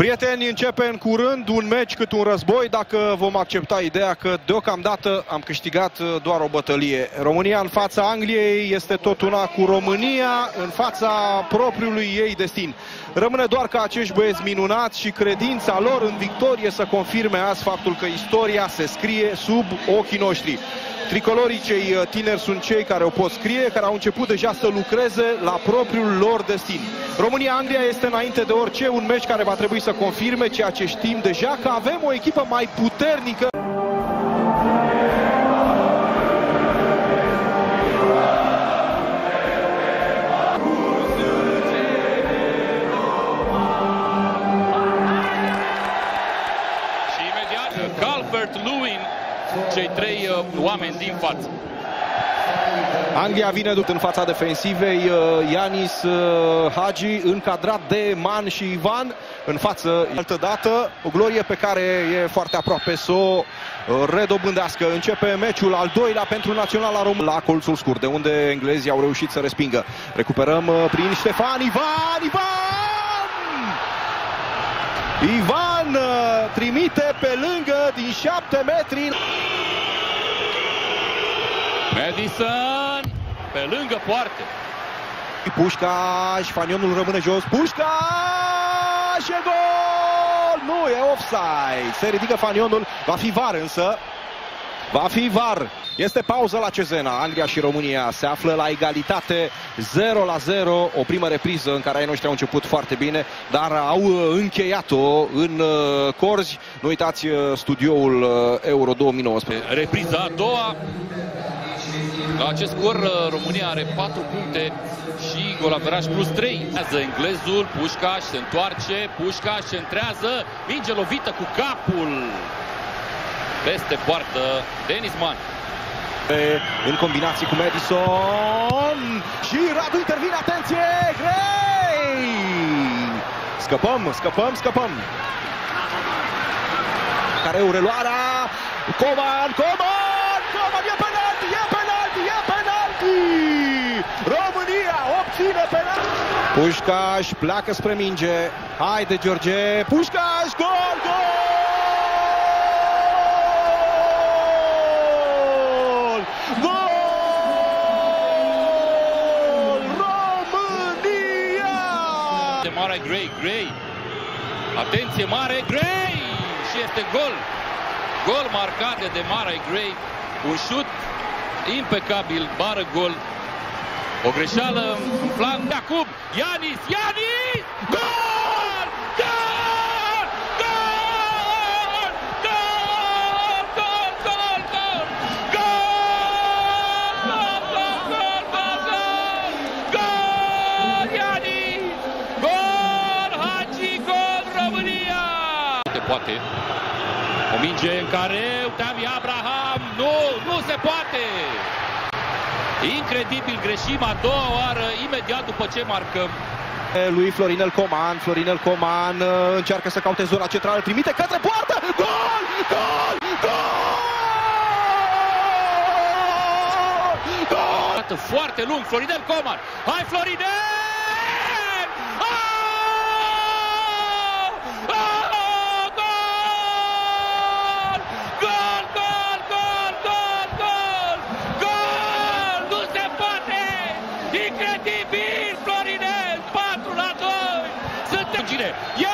Prieteni, începe în curând un meci cât un război, dacă vom accepta ideea că deocamdată am câștigat doar o bătălie. România în fața Angliei este tot una cu România în fața propriului ei destin. Rămâne doar ca acești băieți minunați și credința lor în victorie să confirme azi faptul că istoria se scrie sub ochii noștri. Tricolorii cei tineri sunt cei care o pot scrie, care au început deja să lucreze la propriul lor destin. România-Anglia este înainte de orice un meci care va trebui să confirme ceea ce știm deja, că avem o echipă mai puternică. Și imediat Calvert-Lewin, cei trei oameni din față. Anglia vine în fața defensivei, Ianis Hagi încadrat de Man și Ivan în față. Altă dată, o glorie pe care e foarte aproape să o redobândească. Începe meciul al doilea pentru Naționala Română la colțul scurt, de unde englezii au reușit să respingă. Recuperăm prin Ștefan, Ivan trimite pe lângă din 7 metri. Madison pe lângă poartă. Pușcaș, fanionul rămâne jos. Pușcaș, e gol! Nu, e offside. Se ridică fanionul. Va fi VAR însă. Va fi VAR. Este pauză la Cezena. Anglia și România se află la egalitate 0-0. O primă repriză în care ai noștri au început foarte bine, dar au încheiat-o în corzi. Nu uitați studioul Euro 2019. Repriza a doua. La acest scor România are 4 puncte și golaveraj plus 3. Englezul, Pușcaș se întoarce, Pușcaș centrează, minge lovită cu capul. Peste poartă Denis Man. În combinații cu Madison și Radu intervine, atenție, Gray! Scăpăm. Careu, reluarea, Coman, e penalti! România obține penalti! Pușcaș pleacă spre minge, haide George, Pușcaș, gol! România! De mare Gray. Atenție mare, Gray! Și este gol. Gol marcat de Mare Gray. Un șut impecabil, bară gol. O greșeală în flanc. Acum Ianis! Gol! Ianis! Gol! Hagi, gol România! Poate. O minge în care Tammy Abraham, nu se poate! Incredibil, greșim a doua oară, imediat după ce marcăm. Lui Florinel Coman încearcă să caute zona centrală, trimite către poartă, gol! Foarte lung, Florinel Coman, hai Florinel! Incredibil, Florinel, 4-2.